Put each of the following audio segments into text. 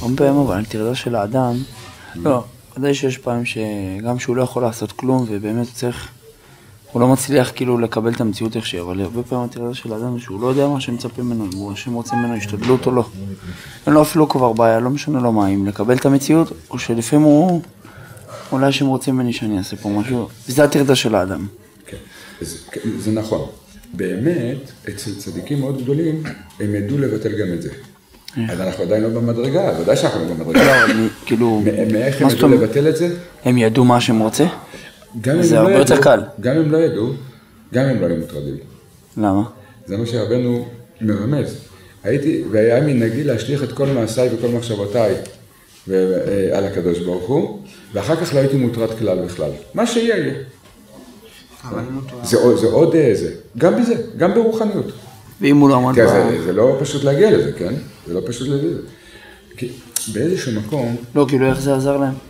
הרבה פעמים אבל טרדה של האדם, לא, ודאי שיש פעמים שגם שהוא לא יכול לעשות כלום ובאמת צריך, הוא לא מצליח כאילו לקבל את המציאות איך שהיא, אבל הרבה פעמים הטרדה של האדם שהוא לא יודע מה שמצפה ממנו, הוא שהם רוצים ממנו השתדלות או לא. אין לו אפילו כבר בעיה, לא משנה לו מה, אם לקבל את המציאות, או שלפעמים הוא, אולי שהם רוצים ממני שאני אעשה פה משהו, וזה הטרדה של האדם. כן, זה נכון. באמת, אצל צדיקים מאוד גדולים, הם ידעו לבטל גם את זה. אז אנחנו עדיין לא במדרגה, ודאי שאנחנו לא במדרגה. לא, אבל כאילו... מאיך הם ידעו לבטל את זה? הם ידעו מה שהם רוצה? זה הרבה יותר קל. גם הם לא ידעו, גם הם לא היו מוטרדים. למה? זה מה שהרבנו מרמז. והיה מנהגי להשליך את כל מעשיי וכל מחשבותיי על הקדוש ברוך הוא, ואחר כך לא הייתי מוטרד כלל בכלל. מה שיהיה יהיה. זה עוד זה. גם בזה, גם ברוחניות. ואם הוא לא עמד זה לא פשוט להגיע לזה, כן? זה לא פשוט להגיע לזה. כי באיזשהו מקום... לא, כאילו איך זה עזר להם?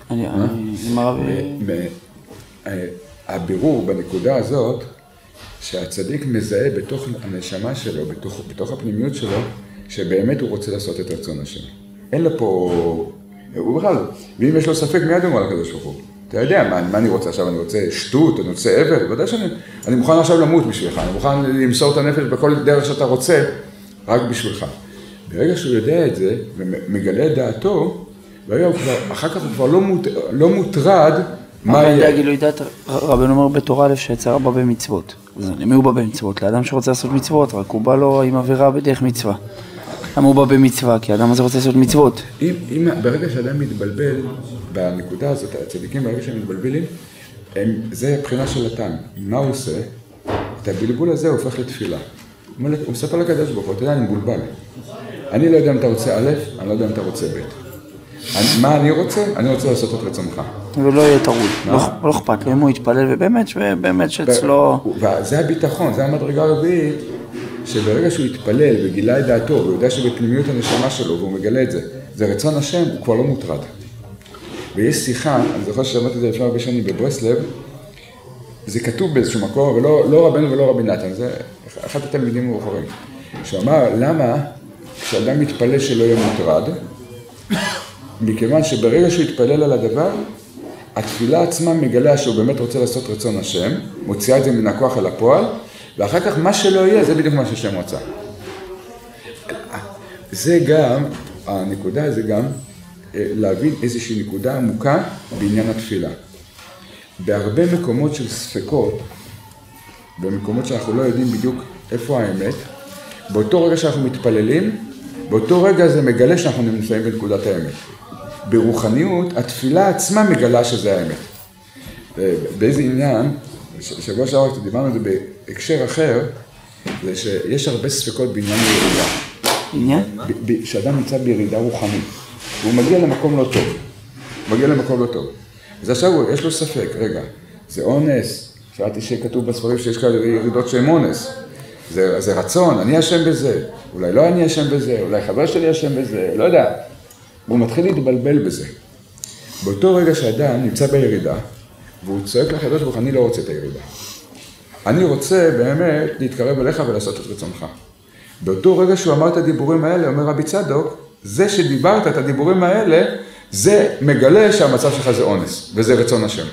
הבירור בנקודה הזאת, שהצדיק מזהה בתוך הנשמה שלו, בתוך הפנימיות שלו, שבאמת הוא רוצה לעשות את רצון השם. אין לו פה... הוא בכלל, ואם יש לו ספק, מיד אומר לקדוש ברוך הוא. אתה יודע, מה אני רוצה עכשיו? אני רוצה שטות, אני רוצה עבר, ודאי שאני מוכן עכשיו למות בשבילך, אני מוכן למסור את הנפש בכל דרך שאתה רוצה, רק בשבילך. ברגע שהוא יודע את זה, ומגלה את דעתו, אחר כך הוא כבר לא מוטרד מה יהיה. גילוי דעת, רבנו אומר בתורה א' שיצר בא במצוות. למי הוא בא במצוות? לאדם שרוצה לעשות מצוות, רק הוא בא לו עם עבירה בדרך מצווה. למה הוא בא במצווה? כי האדם הזה רוצה לעשות מצוות. ברגע שאדם מתבלבל, בנקודה הזאת, הצדיקים ברגע שהם מתבלבלים, זה הבחינה של התם. מה הוא עושה? את הבלבול הזה הוא הופך לתפילה. הוא מספר לקדוש ברוך הוא, אתה יודע, אני מבולבל. אני לא יודע אם אתה רוצה א', אני לא יודע אם אתה רוצה ב'. מה אני רוצה? אני רוצה לעשות את רצונך. ולא יהיה טרוד, לא אכפת לו, אם הוא יתפלל, ובאמת שאצלו... זה הביטחון, זה המדרגה הרביעית, שברגע שהוא יתפלל וגילה את דעתו, והוא יודע שבפנימיות הנשמה שלו, והוא מגלה את זה, זה רצון השם, הוא כבר לא מוטרד. ויש שיחה, אני זוכר ששמעתי את זה לפני הרבה שנים בברסלב, זה כתוב באיזשהו מקור, ולא רבנו ולא רבי נתן, זה אחד התלמידים המאוחרים, שהוא אמר, למה כשאדם מתפלל שלא יהיה מוטרד, מכיוון שברגע שהוא יתפלל על הדבר, התפילה עצמה מגלה שהוא באמת רוצה לעשות רצון השם, מוציאה את זה מן הכוח אל הפועל, ואחר כך מה שלא יהיה, זה בדיוק מה שהשם רוצה. זה גם, הנקודה זה גם להבין איזושהי נקודה עמוקה בעניין התפילה. בהרבה מקומות של ספקות, במקומות שאנחנו לא יודעים בדיוק איפה האמת, באותו רגע שאנחנו מתפללים, באותו רגע זה מגלה שאנחנו נמצאים בנקודת האמת. ברוחניות, התפילה עצמה מגלה שזה האמת. באיזה עניין, שבוע שעבר דיברנו על זה בהקשר אחר, זה שיש הרבה ספקות בעניין ירידה. עניין? שאדם נמצא בירידה רוחנית, והוא מגיע למקום לא טוב. מגיע למקום לא טוב. אז עכשיו יש לו ספק, רגע, זה אונס, שאלתי שכתוב בספרים שיש כאלה ירידות שהן אונס. זה רצון, אני אשם בזה, אולי לא אני אשם בזה, אולי חבר שלי אשם בזה, לא יודע. והוא מתחיל להתבלבל בזה. באותו רגע שאדם נמצא בירידה, והוא צועק לקדוש ברוך הוא, אני לא רוצה את הירידה. אני רוצה באמת להתקרב אליך ולעשות את רצונך. באותו רגע שהוא אמר את הדיבורים האלה, אומר רבי צדוק, זה שדיברת את הדיבורים האלה, זה מגלה שהמצב שלך זה אונס, וזה רצון השם.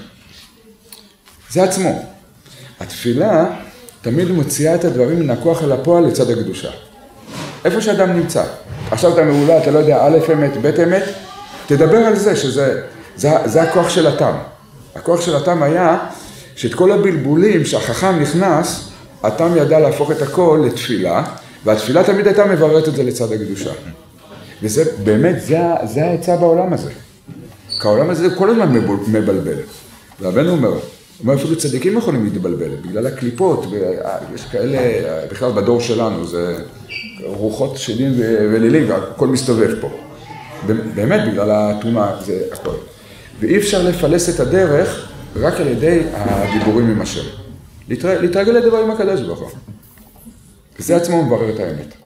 זה עצמו. התפילה תמיד מוציאה את הדברים מן הכוח אל הפועל לצד הקדושה. איפה שאדם נמצא. עכשיו אתה מעולה, אתה לא יודע א' אמת, ב' אמת, תדבר על זה, שזה הכוח של התם. הכוח של התם היה שאת כל הבלבולים שהחכם נכנס, התם ידע להפוך את הכל לתפילה, והתפילה תמיד הייתה מבררת את זה לצד הקדושה. וזה באמת, זה העצה בעולם הזה. כי העולם הזה כל הזמן מבלבל. רבנו אומר אפילו צדיקים יכולים להתבלבל, בגלל הקליפות, ויש כאלה, בכלל בדור שלנו, זה רוחות שדים ולילים, הכל מסתובב פה. באמת, בגלל התאומה, זה הכל. ואי אפשר לפלס את הדרך רק על ידי הדיבורים עם השם. להתרגל לדבר עם הקדוש ברוך הוא. וזה עצמו מברר את האמת.